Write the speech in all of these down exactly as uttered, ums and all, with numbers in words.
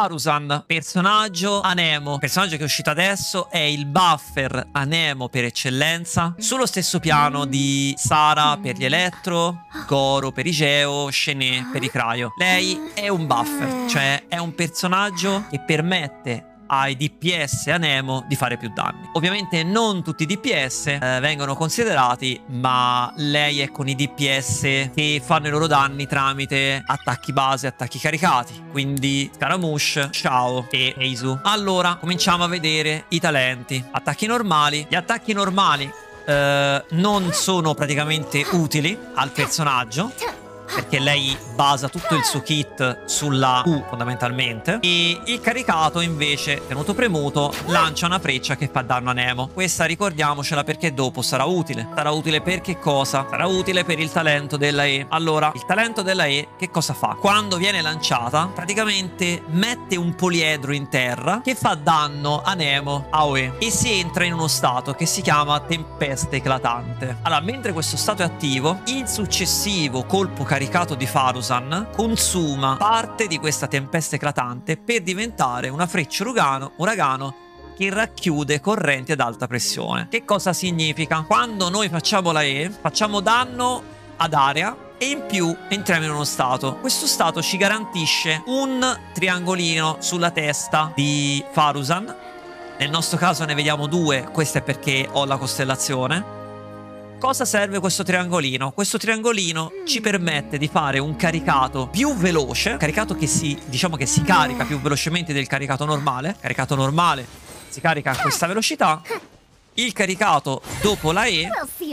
Farusan, personaggio Anemo. Il personaggio che è uscito adesso è il buffer Anemo per eccellenza, sullo stesso piano di Sara per gli Elettro, Goro per i Geo, Shene per i Cryo. Lei è un buffer, cioè è un personaggio che permette ai D P S Anemo di fare più danni. Ovviamente non tutti i D P S eh, vengono considerati, ma lei è con i D P S che fanno i loro danni tramite attacchi base, attacchi caricati, quindi Scaramouche, Shao e Eizu. Allora cominciamo a vedere i talenti. Attacchi normali. Gli attacchi normali eh, non sono praticamente utili al personaggio, perché lei basa tutto il suo kit sulla U fondamentalmente, e il caricato invece, tenuto premuto, lancia una freccia che fa danno a Nemo. Questa ricordiamocela perché dopo sarà utile. Sarà utile per che cosa? Sarà utile per il talento della E. Allora, il talento della E che cosa fa? Quando viene lanciata praticamente mette un poliedro in terra che fa danno a Nemo, a O E, e si entra in uno stato che si chiama tempesta eclatante. Allora, mentre questo stato è attivo, il successivo colpo caricato di Farusan consuma parte di questa tempesta eclatante per diventare una freccia uragano, uragano che racchiude correnti ad alta pressione. Che cosa significa? Quando noi facciamo la E, facciamo danno ad area e in più entriamo in uno stato. Questo stato ci garantisce un triangolino sulla testa di Farusan. Nel nostro caso ne vediamo due, questo è perché ho la costellazione. Cosa serve questo triangolino? Questo triangolino ci permette di fare un caricato più veloce, un caricato che si, diciamo che si carica più velocemente del caricato normale. Caricato normale si carica a questa velocità. Il caricato dopo la E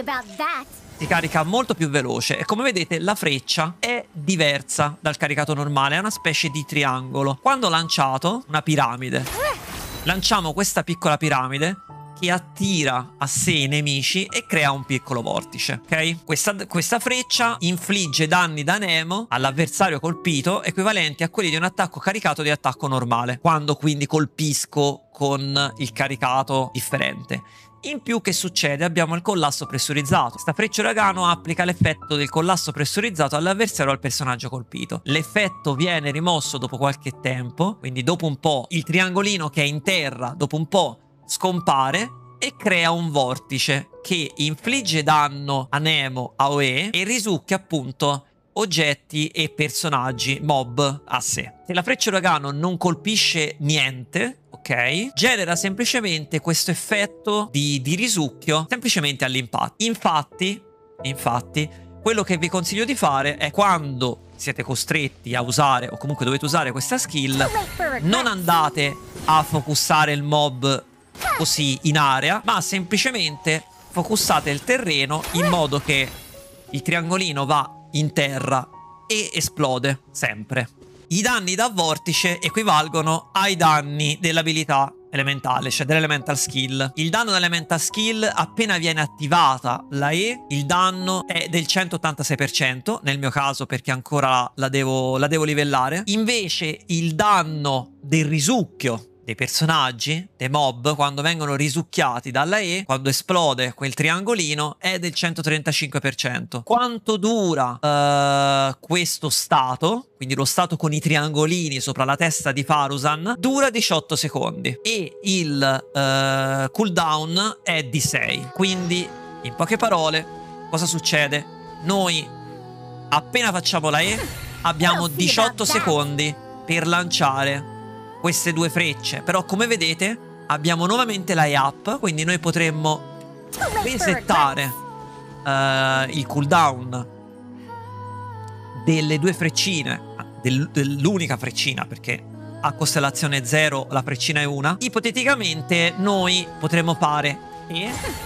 si carica molto più veloce e come vedete la freccia è diversa dal caricato normale, è una specie di triangolo. Quando lanciato, una piramide, lanciamo questa piccola piramide che attira a sé i nemici e crea un piccolo vortice, ok? Questa, questa freccia infligge danni da Nemo all'avversario colpito equivalenti a quelli di un attacco caricato di attacco normale, quando quindi colpisco con il caricato differente. In più che succede? Abbiamo il collasso pressurizzato. Questa freccia uragano applica l'effetto del collasso pressurizzato all'avversario o al personaggio colpito. L'effetto viene rimosso dopo qualche tempo, quindi dopo un po' il triangolino che è in terra, dopo un po' scompare e crea un vortice che infligge danno a Nemo, a O E e risucchia appunto oggetti e personaggi, mob a sé. Se la freccia uragano non colpisce niente, ok, genera semplicemente questo effetto di, di risucchio semplicemente all'impatto. Infatti, infatti, quello che vi consiglio di fare è quando siete costretti a usare o comunque dovete usare questa skill, non andate a focussare il mob così in area, ma semplicemente focussate il terreno in modo che il triangolino va in terra e esplode sempre. I danni da vortice equivalgono ai danni dell'abilità elementale, cioè dell'elemental skill. Il danno dell'elemental skill appena viene attivata la E, il danno è del centottantasei per cento, nel mio caso perché ancora la devo, la devo livellare. Invece il danno del risucchio dei personaggi, dei mob, quando vengono risucchiati dalla E, quando esplode quel triangolino, è del centotrentacinque per cento. Quanto dura uh, questo stato, quindi lo stato con i triangolini sopra la testa di Farusan, dura diciotto secondi e il uh, cooldown è di sei. Quindi, in poche parole, cosa succede? Noi, appena facciamo la E, abbiamo diciotto secondi per lanciare queste due frecce, però come vedete abbiamo nuovamente la E up, quindi noi potremmo resettare uh, il cooldown delle due freccine, del, dell'unica freccina, perché a costellazione zero la freccina è una. Ipoteticamente noi potremmo fare E,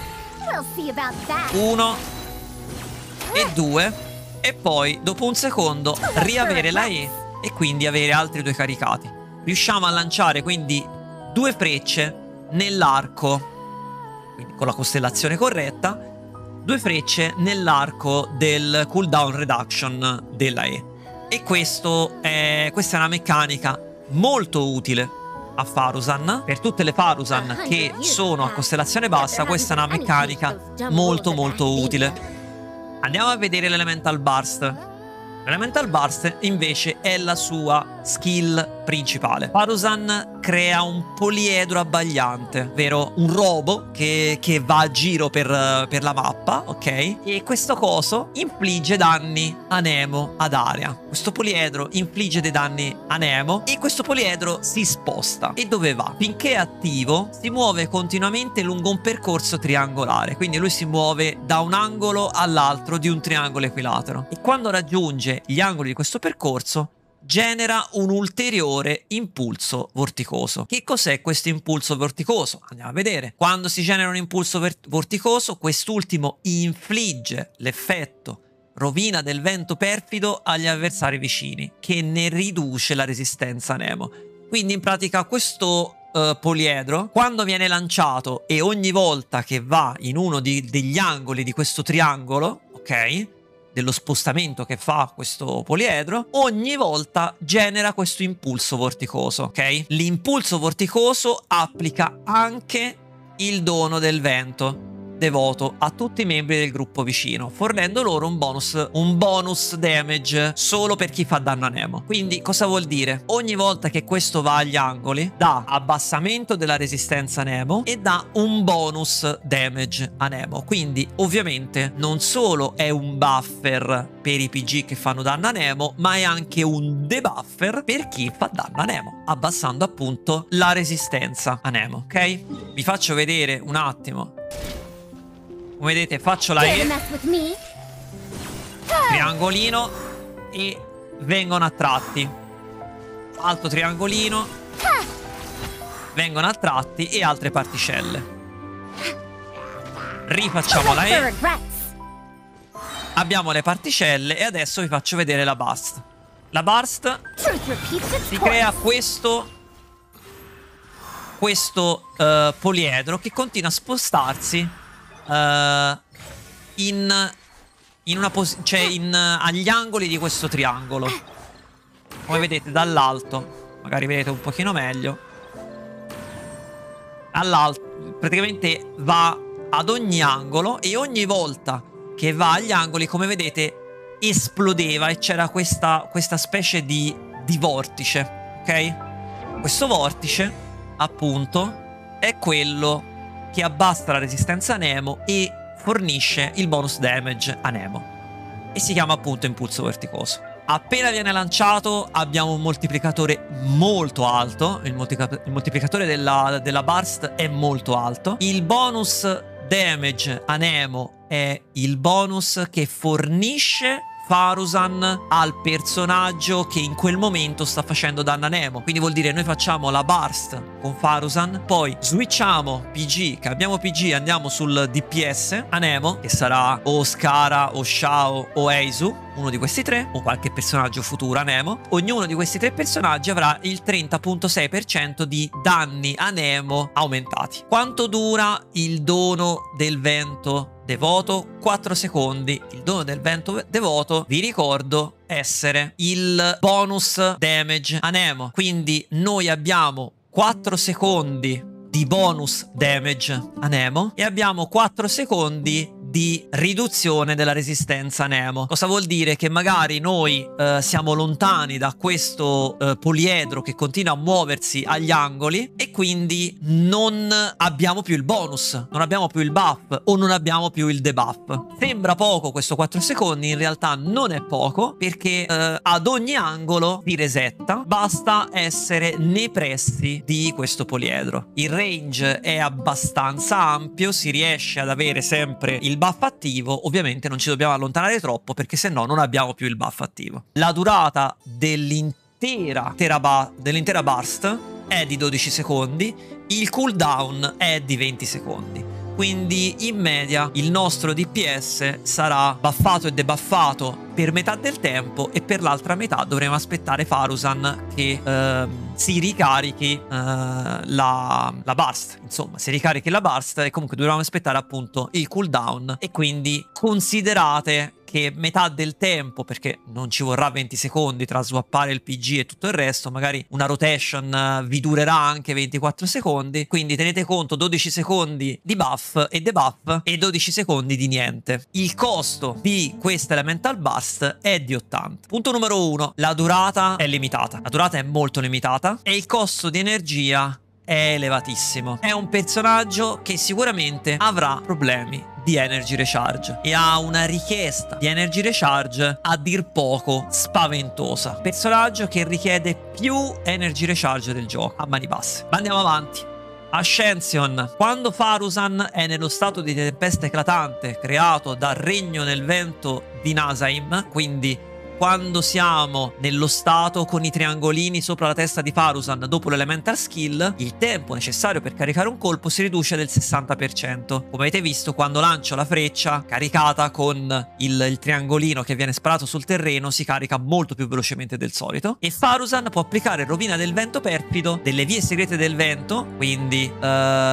uno e due e poi dopo un secondo riavere la E e quindi avere altri due caricati. Riusciamo a lanciare quindi due frecce nell'arco, quindi con la costellazione corretta, due frecce nell'arco del cooldown reduction della E. E questo è, questa è una meccanica molto utile a Farusan. Per tutte le Farusan che sono a costellazione bassa, questa è una meccanica molto molto utile. Andiamo a vedere l'Elemental Burst. L'Elemental Burst invece è la sua skill principale. Farusan crea un poliedro abbagliante, ovvero un robo che, che va a giro per, per la mappa, ok? E questo coso infligge danni a Nemo ad area. Questo poliedro infligge dei danni a Nemo e questo poliedro si sposta. E dove va? Finché è attivo si muove continuamente lungo un percorso triangolare, quindi lui si muove da un angolo all'altro di un triangolo equilatero e quando raggiunge gli angoli di questo percorso genera un ulteriore impulso vorticoso. Che cos'è questo impulso vorticoso? Andiamo a vedere. Quando si genera un impulso vorticoso, quest'ultimo infligge l'effetto rovina del vento perfido agli avversari vicini, che ne riduce la resistenza a Nemo. Quindi in pratica questo uh, poliedro, quando viene lanciato e ogni volta che va in uno di, degli angoli di questo triangolo, ok? Dello spostamento che fa questo poliedro, ogni volta genera questo impulso vorticoso, ok? L'impulso vorticoso applica anche il dono del vento devoto a tutti i membri del gruppo vicino, fornendo loro un bonus, un bonus damage solo per chi fa danno a Nemo. Quindi cosa vuol dire? Ogni volta che questo va agli angoli dà abbassamento della resistenza a Nemo e dà un bonus damage a Nemo. Quindi ovviamente non solo è un buffer per i P G che fanno danno a Nemo, ma è anche un debuffer per chi fa danno a Nemo, abbassando appunto la resistenza a Nemo, ok? Vi faccio vedere un attimo. Come vedete faccio la E, triangolino e vengono attratti, altro triangolino, vengono attratti e altre particelle. Rifacciamo la E, abbiamo le particelle e adesso vi faccio vedere la burst. La burst si crea questo questo uh, poliedro che continua a spostarsi Uh, in, in una cioè in, uh, agli angoli di questo triangolo. Come vedete dall'alto, magari vedete un pochino meglio, all'alto praticamente va ad ogni angolo e ogni volta che va agli angoli, come vedete, esplodeva e c'era questa, questa specie di, di vortice, ok? Questo vortice appunto è quello che abbassa la resistenza a Nemo e fornisce il bonus damage a Nemo. E si chiama appunto impulso vorticoso. Appena viene lanciato abbiamo un moltiplicatore molto alto. Il, moltica il moltiplicatore della, della burst è molto alto. Il bonus damage a Nemo è il bonus che fornisce Farusan al personaggio che in quel momento sta facendo danno a Nemo. Quindi vuol dire noi facciamo la burst con Farusan, poi switchiamo P G, cambiamo P G, andiamo sul D P S a Nemo, che sarà o Scara o Shao o Eizu, uno di questi tre, o qualche personaggio futuro a Nemo. Ognuno di questi tre personaggi avrà il trenta virgola sei per cento di danni a Nemo aumentati. Quanto dura il dono del vento devoto? quattro secondi. Il dono del vento devoto, vi ricordo, essere il bonus damage a Nemo. Quindi noi abbiamo quattro secondi di bonus damage a Nemo e abbiamo quattro secondi di riduzione della resistenza a Nemo. Cosa vuol dire? Che magari noi eh, siamo lontani da questo eh, poliedro che continua a muoversi agli angoli e quindi non abbiamo più il bonus, non abbiamo più il buff o non abbiamo più il debuff. Sembra poco questo quattro secondi, in realtà non è poco, perché eh, ad ogni angolo si resetta, basta essere nei pressi di questo poliedro. Il range è abbastanza ampio, si riesce ad avere sempre il buff attivo. Ovviamente non ci dobbiamo allontanare troppo, perché se no non abbiamo più il buff attivo. La durata dell'intera dell'intera burst è di dodici secondi, il cooldown è di venti secondi. Quindi in media il nostro D P S sarà buffato e debuffato per metà del tempo e per l'altra metà dovremo aspettare Farusan che eh, si ricarichi eh, la, la burst. Insomma, si ricarichi la burst e comunque dobbiamo aspettare appunto il cooldown. E quindi considerate che che metà del tempo, perché non ci vorrà venti secondi tra swappare il P G e tutto il resto, magari una rotation vi durerà anche ventiquattro secondi, quindi tenete conto dodici secondi di buff e debuff e dodici secondi di niente. Il costo di questa Elemental Burst è di ottanta. Punto numero uno, la durata è limitata, la durata è molto limitata e il costo di energia è elevatissimo. È un personaggio che sicuramente avrà problemi di energy recharge e ha una richiesta di energy recharge a dir poco spaventosa. Personaggio che richiede più energy recharge del gioco a mani basse. Ma andiamo avanti. Ascension. Quando Farusan è nello stato di tempesta eclatante creato dal regno nel vento di Nazaim, quindi quando siamo nello stato con i triangolini sopra la testa di Farusan dopo l'elemental skill, il tempo necessario per caricare un colpo si riduce del sessanta per cento. Come avete visto, quando lancio la freccia caricata con il, il triangolino che viene sparato sul terreno, si carica molto più velocemente del solito. E Farusan può applicare rovina del vento perfido, delle vie segrete del vento, quindi uh,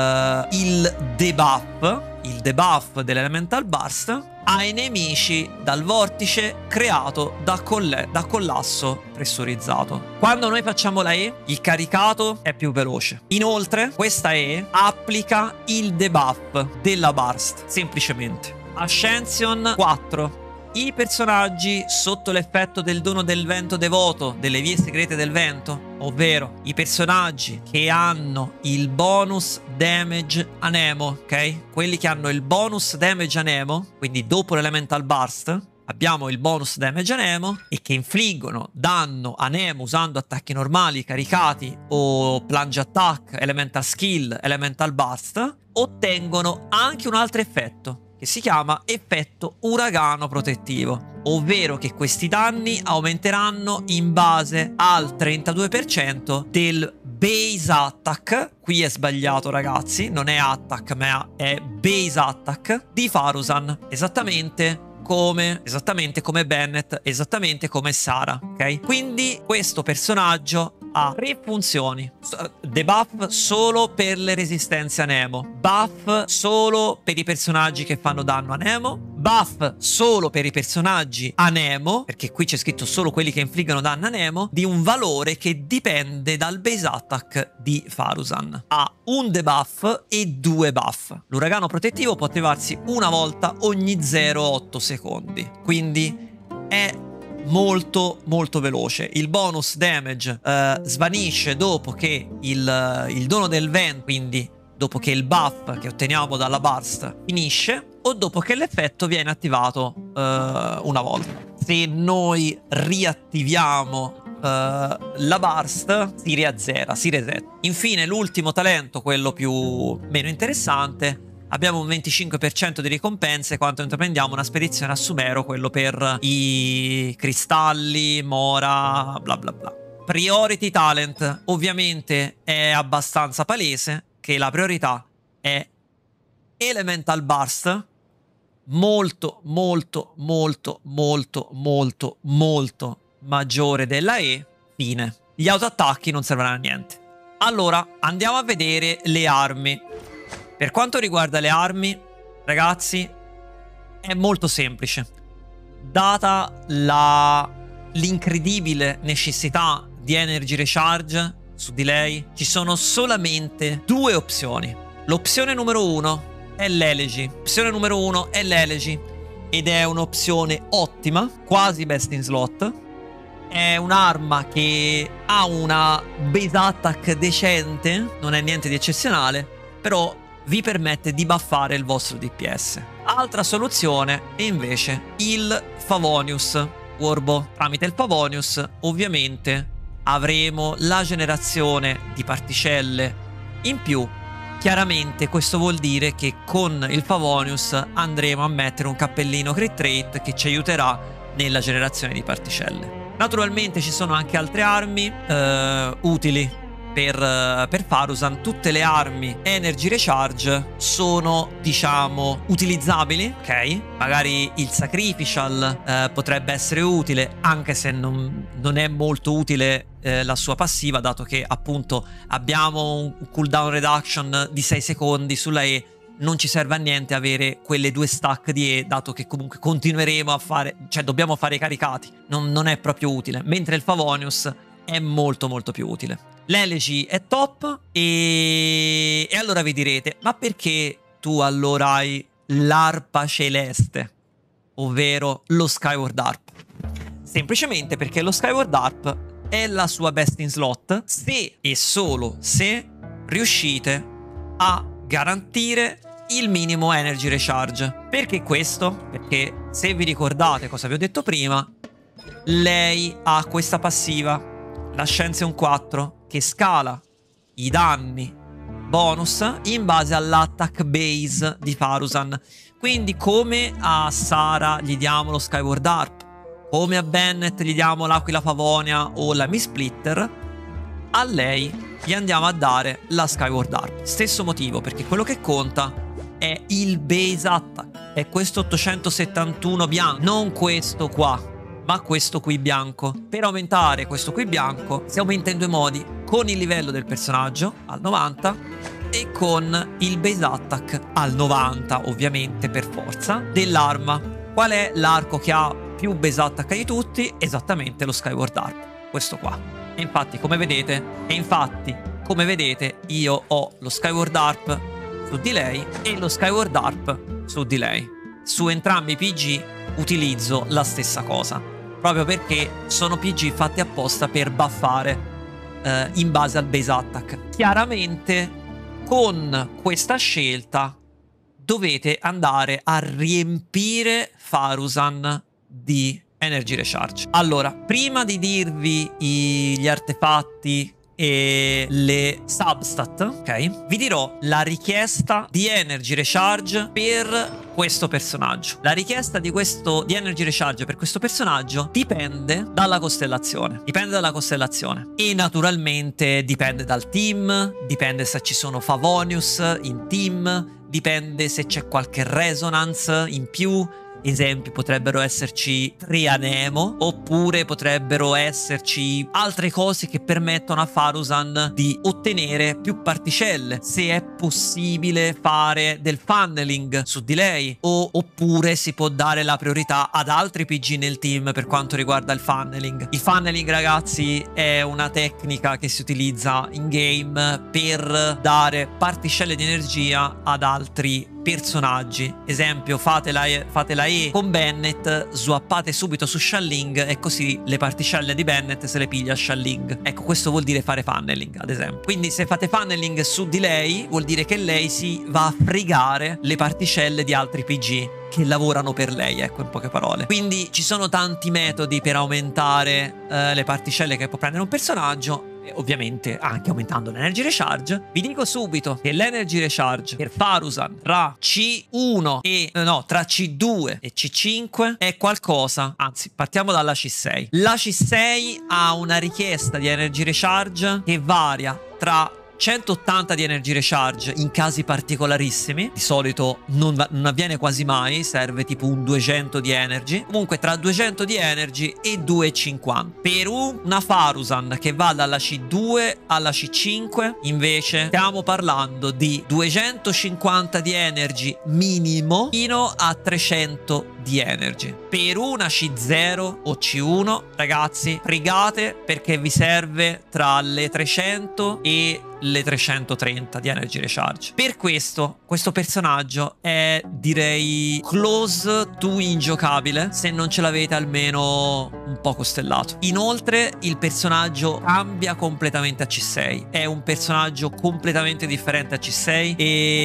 il debuff, il debuff dell'elemental burst ai nemici dal vortice creato da, coll da collasso pressurizzato. Quando noi facciamo la E, il caricato è più veloce. Inoltre, questa E applica il debuff della burst, semplicemente. Ascension quattro. I personaggi sotto l'effetto del dono del vento devoto, delle vie segrete del vento, ovvero i personaggi che hanno il bonus damage anemo, ok? Quelli che hanno il bonus damage anemo, quindi dopo l'elemental burst abbiamo il bonus damage anemo, e che infliggono danno anemo usando attacchi normali caricati o plunge attack, elemental skill, elemental burst, ottengono anche un altro effetto che si chiama effetto uragano protettivo, ovvero che questi danni aumenteranno in base al trentadue per cento del base attack. Qui è sbagliato, ragazzi, non è attack ma è base attack di Farusan, esattamente come esattamente come Bennett, esattamente come Sara, ok? Quindi questo personaggio ha tre funzioni: debuff solo per le resistenze a Nemo, buff solo per i personaggi che fanno danno a Nemo, buff solo per i personaggi a Nemo, perché qui c'è scritto solo quelli che infliggono danno a Nemo, di un valore che dipende dal base attack di Farusan. Ha un debuff e due buff. L'uragano protettivo può attivarsi una volta ogni zero virgola otto secondi, quindi è molto molto veloce. Il bonus damage eh, svanisce dopo che il, il dono del vento, quindi dopo che il buff che otteniamo dalla burst finisce, o dopo che l'effetto viene attivato eh, una volta. Se noi riattiviamo Uh, la burst si riazzera, si reset. Infine l'ultimo talento, quello più meno interessante, abbiamo un venticinque per cento di ricompense quando intraprendiamo una spedizione a Sumero, quello per i cristalli, Mora, bla bla bla. Priority talent, ovviamente è abbastanza palese che la priorità è elemental burst, molto molto molto molto molto molto maggiore della E. Fine. Gli autoattacchi non servono a niente. Allora andiamo a vedere le armi. Per quanto riguarda le armi, ragazzi, è molto semplice. Data la l'incredibile necessità di energy recharge su di lei, ci sono solamente due opzioni. L'opzione numero uno è l'Elegy. L'opzione numero uno è l'Elegy ed è un'opzione ottima, quasi best in slot. È un'arma che ha una base attack decente, non è niente di eccezionale, però vi permette di buffare il vostro D P S. Altra soluzione è invece il Favonius Warbo. Tramite il Favonius ovviamente avremo la generazione di particelle in più. Chiaramente questo vuol dire che con il Favonius andremo a mettere un cappellino crit rate che ci aiuterà nella generazione di particelle. Naturalmente ci sono anche altre armi eh, utili per, uh, per Farusan. Tutte le armi energy recharge sono, diciamo, utilizzabili, ok? Magari il sacrificial eh, potrebbe essere utile, anche se non, non è molto utile eh, la sua passiva, dato che appunto abbiamo un cooldown reduction di sei secondi sulla E non ci serve a niente avere quelle due stack di E, dato che comunque continueremo a fare, cioè dobbiamo fare i caricati, non, non è proprio utile, mentre il Favonius è molto molto più utile. L'Elegy è top e... e allora vi direte, ma perché tu allora hai l'arpa celeste, ovvero lo Skyward Harp? Semplicemente perché lo Skyward Harp è la sua best in slot se e solo se riuscite a garantire il minimo energy recharge. Perché questo? Perché se vi ricordate cosa vi ho detto prima, lei ha questa passiva, la Scienza un quattro, che scala i danni bonus in base all'attack base di Farusan. Quindi come a Sara gli diamo lo Skyward Harp, come a Bennett gli diamo l'Aquila Favonia o la Mii-Splitter, a lei gli andiamo a dare la Skyward Harp. Stesso motivo, perché quello che conta è il base attack, è questo ottocentosettantuno bianco, non questo qua, ma questo qui bianco. Per aumentare questo qui bianco si aumenta in due modi, con il livello del personaggio al novanta e con il base attack al novanta, ovviamente per forza, dell'arma. Qual è l'arco che ha più base attack di tutti? Esattamente lo Skyward Harp, questo qua. E infatti come vedete, e infatti come vedete io ho lo Skyward Harp su di lei e lo Skyward Harp su di lei. Su entrambi i P G utilizzo la stessa cosa, proprio perché sono P G fatti apposta per buffare eh, in base al base attack. Chiaramente con questa scelta dovete andare a riempire Farusan di energy recharge. Allora, prima di dirvi i, gli artefatti e le substat, ok, vi dirò la richiesta di energy recharge per questo personaggio. La richiesta di questo di energy recharge per questo personaggio dipende dalla costellazione. Dipende dalla costellazione. E naturalmente dipende dal team, dipende se ci sono Favonius in team, dipende se c'è qualche resonance in più. Esempio, potrebbero esserci tre Anemo, oppure potrebbero esserci altre cose che permettono a Farusan di ottenere più particelle, se è possibile fare del funneling su di lei, o oppure si può dare la priorità ad altri P G nel team per quanto riguarda il funneling. Il funneling, ragazzi, è una tecnica che si utilizza in game per dare particelle di energia ad altri personaggi. Esempio, fate la, fate la E con Bennett, swappate subito su Xialing e così le particelle di Bennett se le piglia Xialing. Ecco, questo vuol dire fare funneling, ad esempio. Quindi se fate funneling su di lei, vuol dire che lei si va a fregare le particelle di altri P G che lavorano per lei, ecco, in poche parole. Quindi ci sono tanti metodi per aumentare eh, le particelle che può prendere un personaggio, ovviamente anche aumentando l'energy recharge. Vi dico subito che l'energy recharge per Farusan tra C uno e no tra C due e C cinque è qualcosa, anzi partiamo dalla C sei. La C sei ha una richiesta di energy recharge che varia tra centottanta di energy recharge in casi particolarissimi, di solito non, non avviene quasi mai, serve tipo un duecento di energy, comunque tra duecento di energy e duecentocinquanta. Per una Farusan che va dalla C due alla C cinque invece stiamo parlando di duecentocinquanta di energy minimo fino a trecento di energy. Per una C zero o C uno, ragazzi, frigate, perché vi serve tra le trecento e le trecentotrenta di energy recharge. Per questo questo personaggio è, direi, close to ingiocabile se non ce l'avete almeno un po' costellato. Inoltre il personaggio cambia completamente a C sei, è un personaggio completamente differente a C sei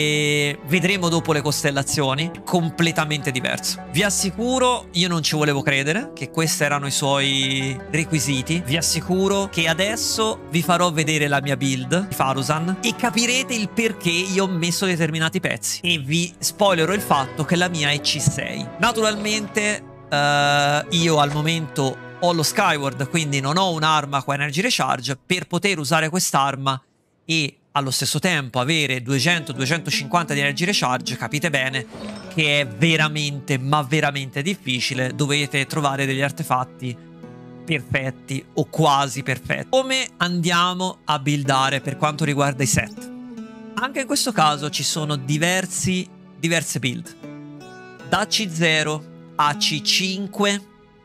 e vedremo dopo le costellazioni, completamente diverso. Vi assicuro, io non ci volevo credere che questi erano i suoi requisiti. Vi assicuro che adesso vi farò vedere la mia build di Farusan e capirete il perché io ho messo determinati pezzi, e vi spoilerò il fatto che la mia è C sei. Naturalmente uh, io al momento ho lo Skyward, quindi non ho un'arma con energy recharge. Per poter usare quest'arma e allo stesso tempo avere duecento duecentocinquanta di energy recharge, capite bene che è veramente, ma veramente difficile. Dovete trovare degli artefatti perfetti o quasi perfetti. Come andiamo a buildare per quanto riguarda i set? Anche in questo caso ci sono diversi, diverse build. Da C zero a C cinque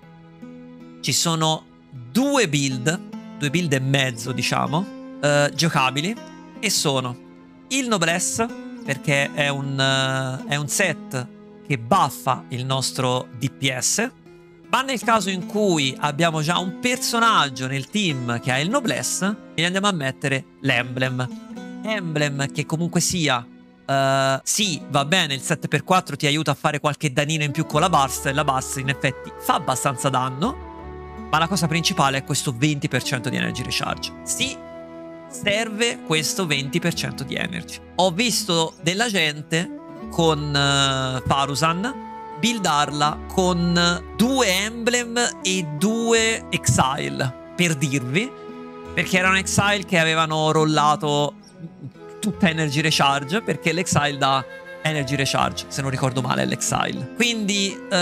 ci sono due build, due build e mezzo diciamo, eh, giocabili, e sono il Noblesse, perché è un, uh, è un set che buffa il nostro D P S, ma nel caso in cui abbiamo già un personaggio nel team che ha il Noblesse, gli andiamo a mettere l'Emblem. Emblem che comunque sia, uh, sì, va bene, il sette per quattro ti aiuta a fare qualche danino in più con la burst, e la burst in effetti fa abbastanza danno, ma la cosa principale è questo venti per cento di energy recharge. Sì, serve questo venti per cento di energy. Ho visto della gente con uh, Farusan buildarla con due Emblem e due Exile, per dirvi, perché erano Exile che avevano rollato tutta energy recharge, perché l'Exile dà energy recharge, se non ricordo male è l'Exile. Quindi uh,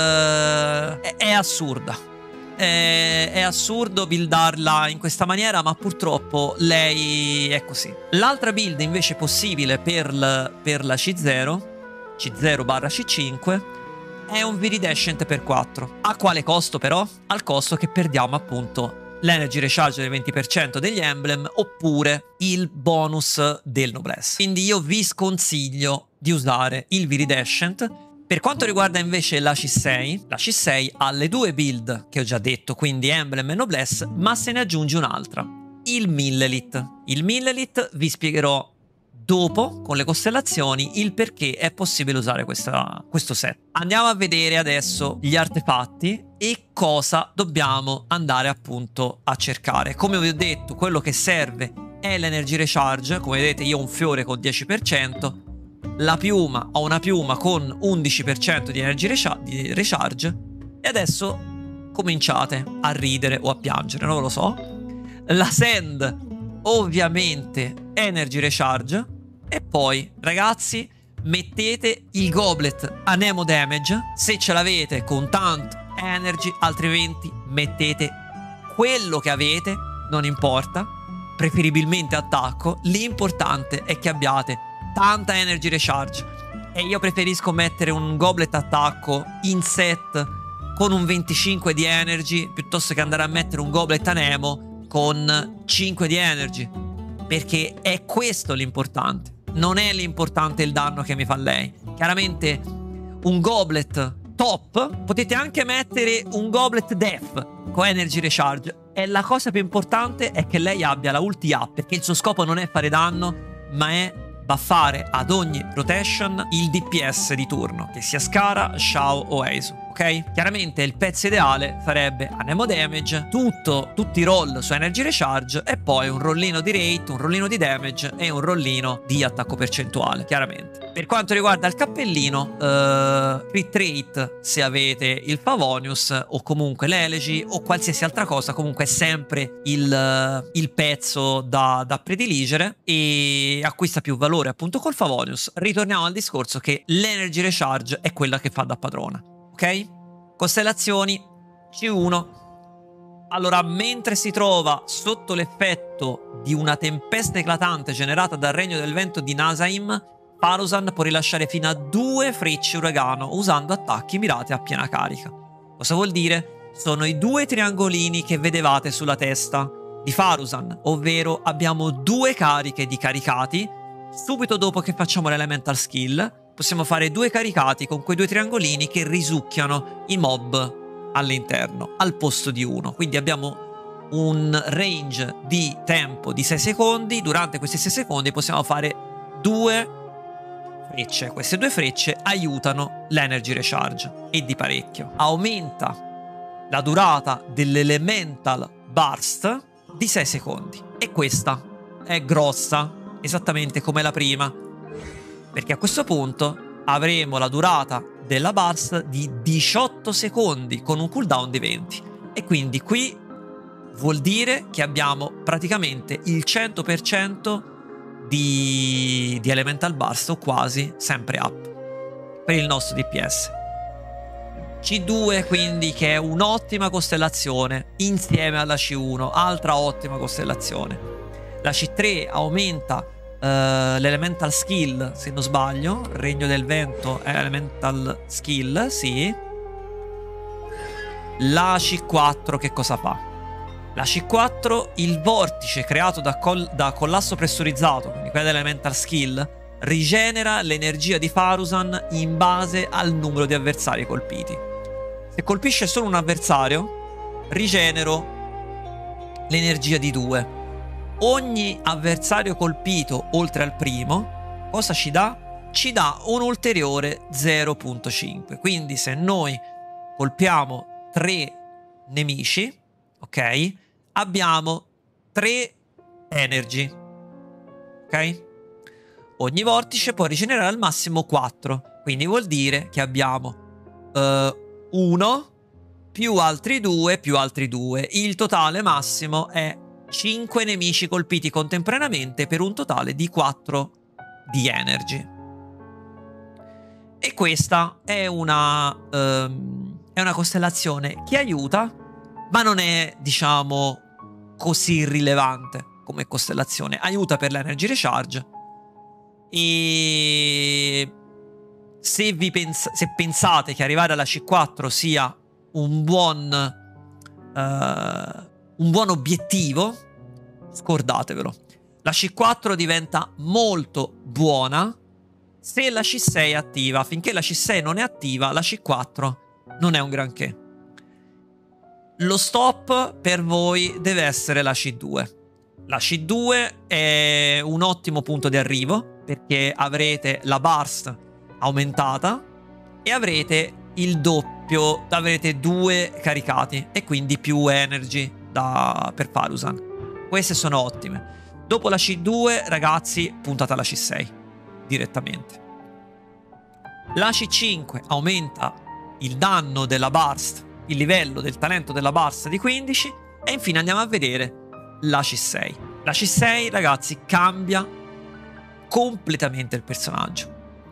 è, è assurda. È, è assurdo buildarla in questa maniera, ma purtroppo lei è così. L'altra build invece possibile per, l, per la C zero, C zero barra C cinque, è un Viridescent per quattro. A quale costo però? Al costo che perdiamo appunto l'energy recharge del venti per cento degli emblem, oppure il bonus del Noblesse. Quindi io vi sconsiglio di usare il Viridescent. Per quanto riguarda invece la C sei, la C sei ha le due build che ho già detto, quindi Emblem e Noblesse, ma se ne aggiunge un'altra, il Millelit. Il Millelit vi spiegherò dopo, con le costellazioni, il perché è possibile usare questa, questo set. Andiamo a vedere adesso gli artefatti e cosa dobbiamo andare appunto a cercare. Come vi ho detto, quello che serve è l'energy recharge. Come vedete io ho un fiore con dieci per cento, la piuma, ho una piuma con undici per cento di energy di recharge, e adesso cominciate a ridere o a piangere, non lo so. La sand ovviamente energy recharge, e poi ragazzi mettete il goblet anemo damage se ce l'avete con tanto energy, altrimenti mettete quello che avete, non importa, preferibilmente attacco, l'importante è che abbiate tanta energy recharge. E io preferisco mettere un goblet attacco in set con un venticinque di energy piuttosto che andare a mettere un goblet anemo con cinque di energy, perché è questo l'importante, non è l'importante il danno che mi fa lei. Chiaramente un goblet top, potete anche mettere un goblet def con energy recharge, e la cosa più importante è che lei abbia la ulti up, perché il suo scopo non è fare danno, ma è buffare ad ogni rotation il D P S di turno, che sia Scara, Shao o Eisu, ok? Chiaramente il pezzo ideale sarebbe anemo damage, tutto, tutti i roll su energy recharge, e poi un rollino di rate, un rollino di damage e un rollino di attacco percentuale, chiaramente. Per quanto riguarda il cappellino, uh, crit rate se avete il Favonius o comunque l'Elegy o qualsiasi altra cosa, comunque è sempre il, uh, il pezzo da, da prediligere e acquista più valore appunto col Favonius. Ritorniamo al discorso che l'energy recharge è quella che fa da padrona, ok? Costellazioni C uno. Allora, mentre si trova sotto l'effetto di una tempesta eclatante generata dal regno del vento di Nasaim, Farusan può rilasciare fino a due frecce uragano usando attacchi mirati a piena carica. Cosa vuol dire? Sono i due triangolini che vedevate sulla testa di Farusan, ovvero abbiamo due cariche di caricati. Subito dopo che facciamo l'elemental skill possiamo fare due caricati con quei due triangolini che risucchiano i mob all'interno al posto di uno. Quindi abbiamo un range di tempo di sei secondi. Durante questi sei secondi possiamo fare due frecce. Queste due frecce aiutano l'energy recharge, e di parecchio. Aumenta la durata dell'elemental burst di sei secondi, e questa è grossa, esattamente come la prima, perché a questo punto avremo la durata della burst di diciotto secondi con un cooldown di venti, e quindi qui vuol dire che abbiamo praticamente il cento per cento Di, di elemental burst, o quasi, sempre up per il nostro D P S. C due quindi, che è un'ottima costellazione insieme alla C uno, altra ottima costellazione. La C tre aumenta l'elemental skill, se non sbaglio. Regno del vento è elemental skill, sì. La C quattro che cosa fa? La C quattro, il vortice creato da, col da collasso pressurizzato, quindi quella dell'elemental skill, rigenera l'energia di Farusan in base al numero di avversari colpiti. Se colpisce solo un avversario, rigenero l'energia di due. Ogni avversario colpito oltre al primo, cosa ci dà? Ci dà un ulteriore zero virgola cinque. Quindi se noi colpiamo tre nemici, ok? Abbiamo tre energy, ok? Ogni vortice può rigenerare al massimo quattro. Quindi vuol dire che abbiamo uno più altri due più altri due. Il totale massimo è cinque nemici colpiti contemporaneamente per un totale di quattro di energy. E questa è una, um, è una costellazione che aiuta, ma non è, diciamo, così rilevante come costellazione. Aiuta per l'energy recharge. E se, vi pens se pensate che arrivare alla C quattro sia un buon, uh, un buon obiettivo, scordatevelo. La C quattro diventa molto buona se la C sei è attiva. Finché la C sei non è attiva, la C quattro non è un granché. Lo stop per voi deve essere la C due. La C due è un ottimo punto di arrivo, perché avrete la burst aumentata e avrete il doppio, avrete due caricati e quindi più energy da, per Farusan. Queste sono ottime. Dopo la C due, ragazzi, puntate alla C sei direttamente. La C cinque aumenta il danno della burst, il livello del talento della burst di quindici, e infine andiamo a vedere la C sei. La C sei, ragazzi, cambia completamente il personaggio.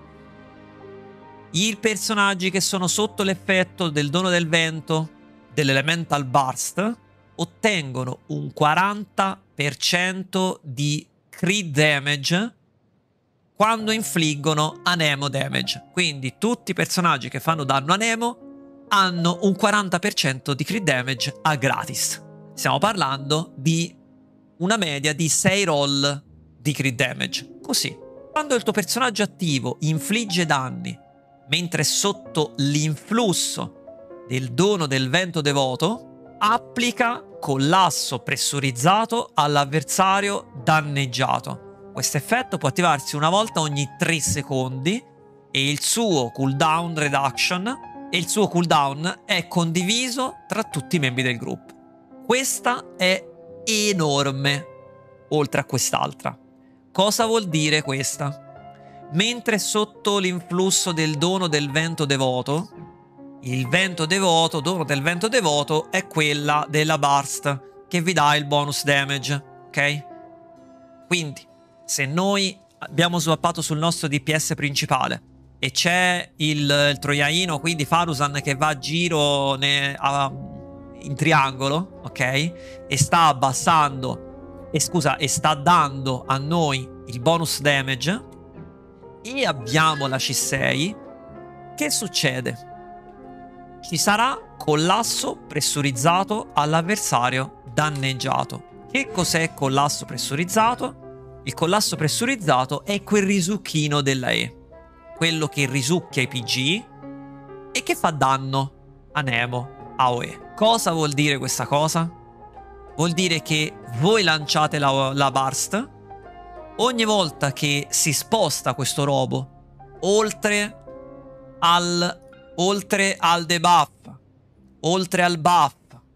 I personaggi che sono sotto l'effetto del dono del vento, dell'elemental burst, ottengono un quaranta per cento di crit damage quando infliggono anemo damage. Quindi tutti i personaggi che fanno danno a Nemo hanno un quaranta per cento di crit damage a gratis. Stiamo parlando di una media di sei roll di crit damage. Così, quando il tuo personaggio attivo infligge danni mentre è sotto l'influsso del dono del vento devoto, applica collasso pressurizzato all'avversario danneggiato. Questo effetto può attivarsi una volta ogni tre secondi e il suo cooldown reduction e il suo cooldown è condiviso tra tutti i membri del gruppo. Questa è enorme, oltre a quest'altra. Cosa vuol dire questa? Mentre sotto l'influsso del dono del vento devoto, il vento devoto, dono del vento devoto è quella della burst che vi dà il bonus damage, ok? Quindi, se noi abbiamo swappato sul nostro D P S principale e c'è il, il troiaino, quindi Farusan, che va a giro ne, a, in triangolo, ok? E sta abbassando, e scusa, e sta dando a noi il bonus damage, e abbiamo la C sei, che succede? Ci sarà collasso pressurizzato all'avversario danneggiato. Che cos'è collasso pressurizzato? Il collasso pressurizzato è quel risucchino della E, quello che risucchia i P G e che fa danno a Nemo, A O E. Cosa vuol dire questa cosa? Vuol dire che voi lanciate la, la burst, ogni volta che si sposta questo robo oltre al, oltre al debuff, oltre al buff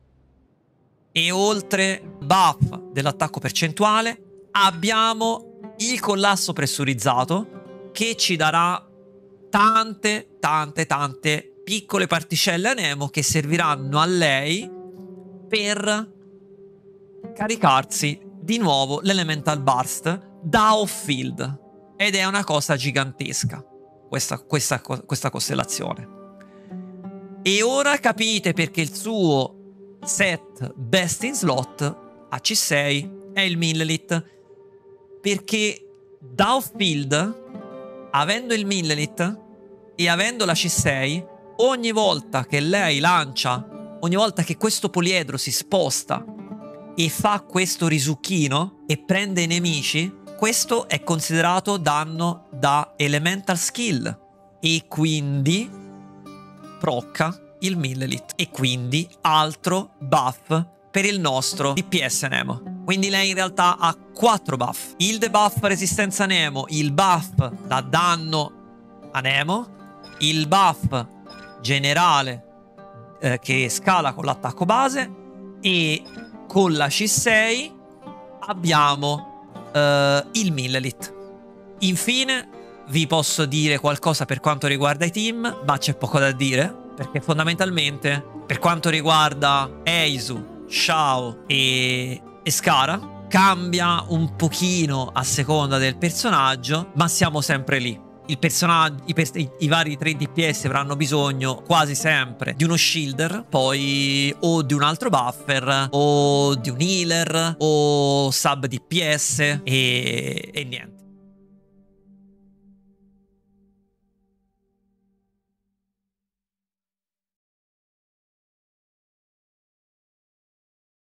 e oltre buff dell'attacco percentuale, abbiamo il collasso pressurizzato che ci darà tante, tante, tante piccole particelle a Nemo che serviranno a lei per caricarsi di nuovo l'elemental burst da off-field, ed è una cosa gigantesca questa, questa, questa costellazione. E ora capite perché il suo set best in slot a C sei è il Millelit, perché Da off-field, avendo il Millelit e avendo la C sei, ogni volta che lei lancia, ogni volta che questo poliedro si sposta e fa questo risucchino e prende i nemici, questo è considerato danno da Elemental Skill e quindi procca il Millelit e quindi altro buff per il nostro D P S Nemo. Quindi lei in realtà ha quattro buff: il debuff resistenza Nemo, il buff da danno a Nemo, il buff generale eh, che scala con l'attacco base, e con la C sei abbiamo Uh, il Millelit. Infine vi posso dire qualcosa per quanto riguarda i team, ma c'è poco da dire, perché fondamentalmente per quanto riguarda Eizu, Xiao e, e Scara cambia un pochino a seconda del personaggio, ma siamo sempre lì. Il personaggio, i, i, i vari tre D P S avranno bisogno quasi sempre di uno shielder, poi o di un altro buffer, o di un healer, o sub D P S e, e niente.